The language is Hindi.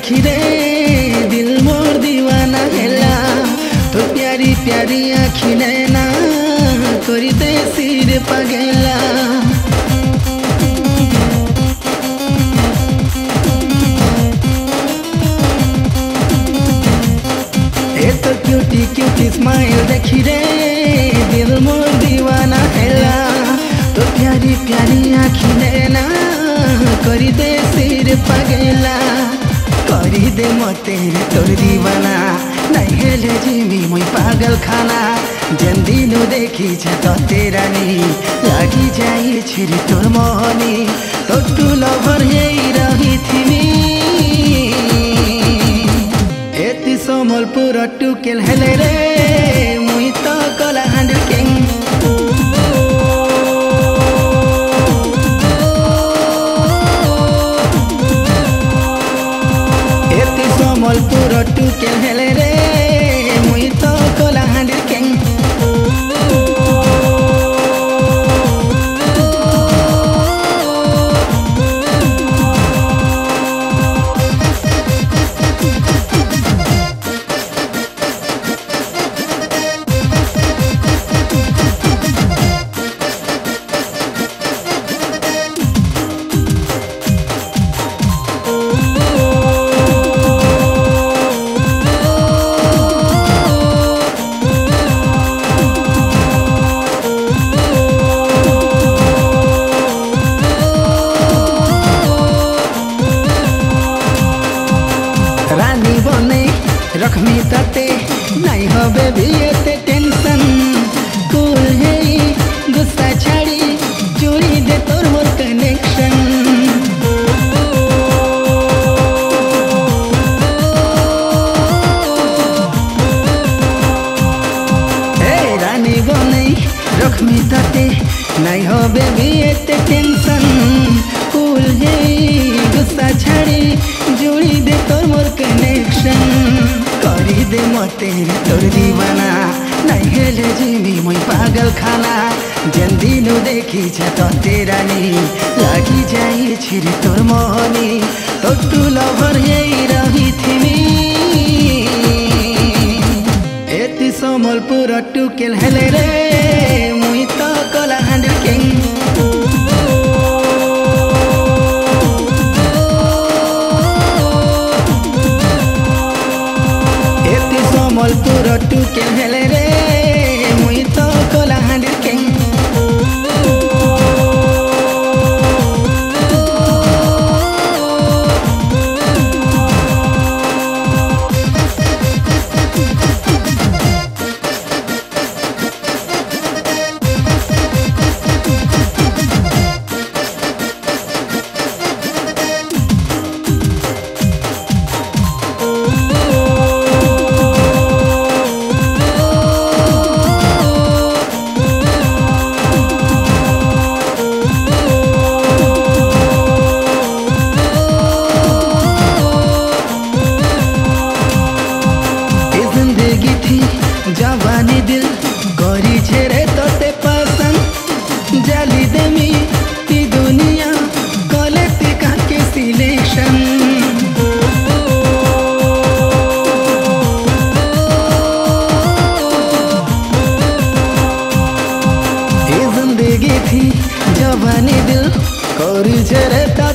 देखी रे दिल मोर दीवाना हेला तो प्यारी प्यारी आँखी नैना करी दे सिर पगेला तो क्यूटी क्यूटी स्माइल देखी रे दिल मोर दीवाना हेला तो प्यारी प्यारी आँखी नैना करी दे सिर पगेला करी दे मते तोर दीवाना नहीं हेले जिमी मुई पागल खाना जेन दिनो देखी तो तेरा नी लगी जाई छिरी तोर मोहनी तो तू लवर यही रही थी एति समलपुर टुकेल हेले रे मुई तो कलाहांडी किंग एति समलपुर टुकेल हेले रे मुई तो कलाहांडी किंग रानी बने रखमी तते नहीं हबे भी एते टेंशन कूल है गुस्सा छाड़ी जोड़ी दे तोर मोर कनेक्शन रानी बने रखमी तते नहीं हबे भी एते टेंशन कूल है गुस्सा छाड़ी जोड़ी दे तोर मोर कनेक्शन करी दे मते तोर दीवाना नहीं हेले जिमी मुई पागल खाना जेन दिनो देखी तो तेरा नी लगी जाई छिरी तोर मोहनी तो तू लवर यही रही थी एति समलपुर टुकेल हेले रे मुई तो कलाहांडी किंग समलपुर टुकेल हेले रे मुई तो कलाहांडी किंग जवानी दिल गरी छेरे तोते पसंद जाली देमी ती दुनिया कले ती काके सिलेक्शन ये जिंदगी थी जवानी दिल गरी छेरे